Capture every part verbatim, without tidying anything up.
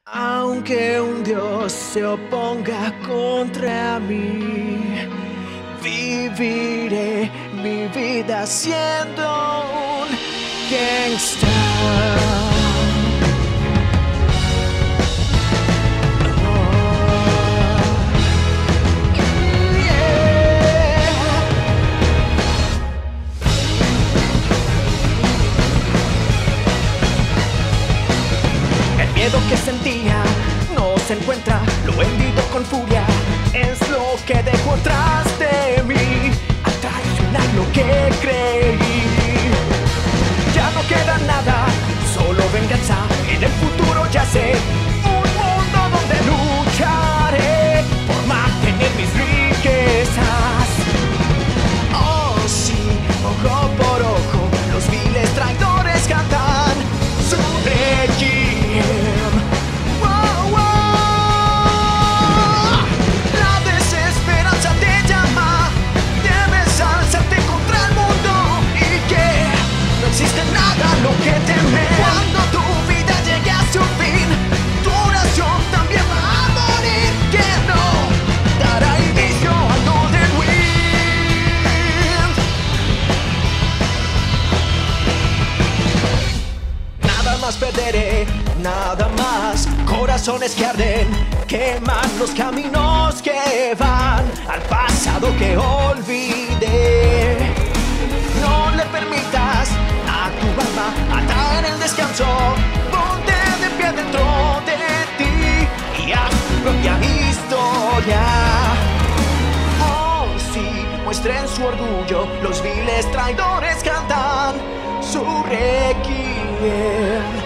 Aunque un Dios se oponga contra mí, viviré mi vida siendo un gangsta. El miedo que sentía no se encuentra, lo envido con furia, es lo que dejo atrás de mí, a traicionar lo que creí. Ya no queda nada, solo venganza, en el futuro ya sé, un mundo donde lucharé por mantener mis riquezas. Oh sí, ojo por ojo, los viles traidores cantan su requiem. Cuando tu vida llegue a su fin, tu oración también va a morir. Que no dará inicio al Golden Wind. Nada más perderé, nada más. Corazones que arden, queman los caminos que van al pasado que olvidé. No le permitas a tu alma atar el descanso, ponte de pie dentro de ti y haz tu propia historia. Oh sí, muestren su orgullo, los viles traidores cantan su requiem.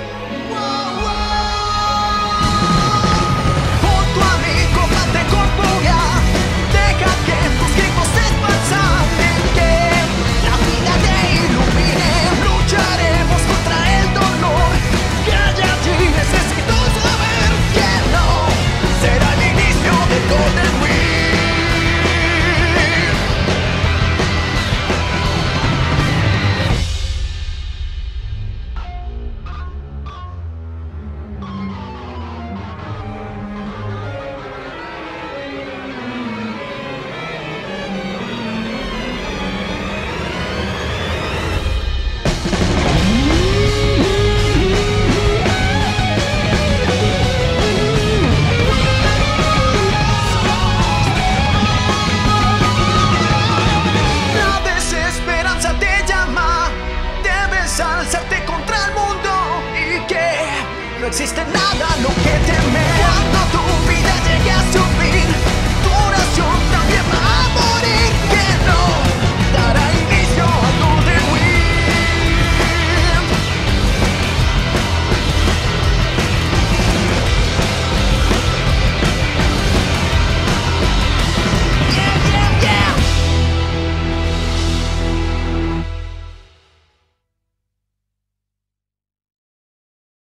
Alzarte contra el mundo y que no existe nada lo que temer. Cuando tu vida llegue a su